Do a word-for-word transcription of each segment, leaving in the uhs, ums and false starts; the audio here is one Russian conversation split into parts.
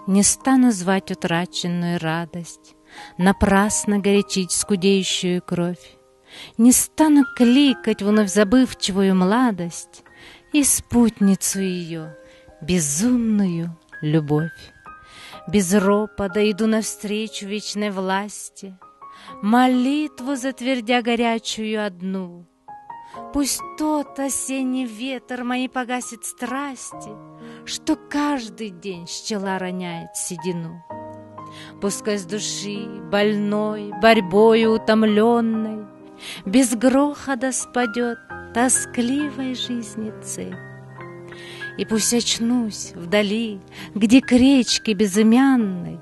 Не стану звать утраченную радость, напрасно горячить скудеющую кровь. Не стану кликать вновь забывчивую младость и спутницу ее, безумную любовь. Без ропота иду навстречу вечной власти, молитву затвердя горячую одну. Пусть тот осенний ветер мои погасит страсти, что каждый день с чела роняет седину. Пускай с души больной, борьбою утомленной, без грохота спадет тоскливой жизни цепь. И пусть очнусь вдали, где к речке безымянной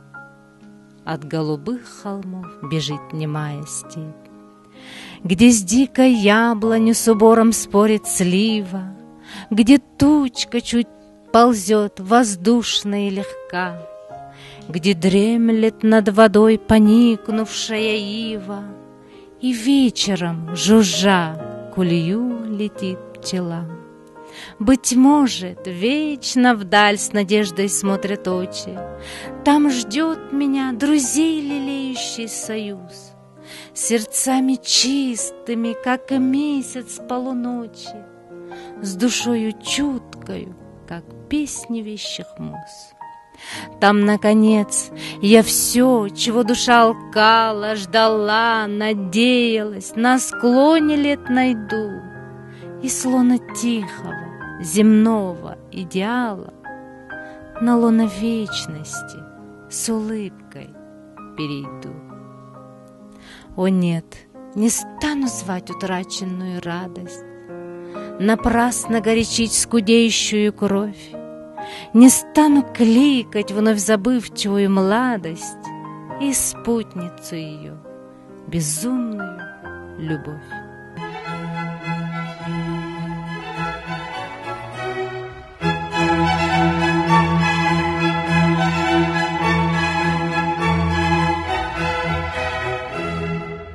от голубых холмов бежит немая степь, где с дикой яблонью с убором спорит слива, где тучка чуть ползет воздушно и легка, где дремлет над водой поникнувшая ива, и вечером, жужжа, кулью летит пчела. Быть может, вечно вдаль с надеждой смотрят очи, там ждет меня друзей лелеющий союз, сердцами чистыми, как и месяц полуночи, с душою чуткою, как песни вещих муз. Там, наконец, я все, чего душа алкала, ждала, надеялась, на склоне лет найду, и слона тихого, земного идеала на лоно вечности с улыбкой перейду. О нет, не стану звать утраченную радость, напрасно горячить скудеющую кровь, не стану кликать вновь забывчивую младость и спутницу ее, безумную любовь.